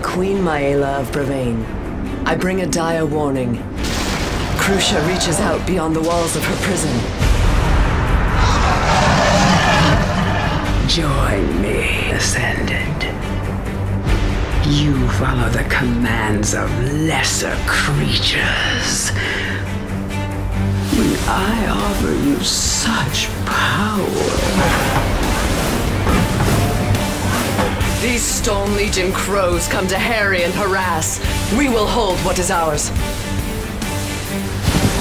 Queen Maela of Bravain. I bring a dire warning. Crucia reaches out beyond the walls of her prison. Join me, Ascendant. You follow the commands of lesser creatures. When I offer you such power... These Stone Legion crows come to harry and harass. We will hold what is ours.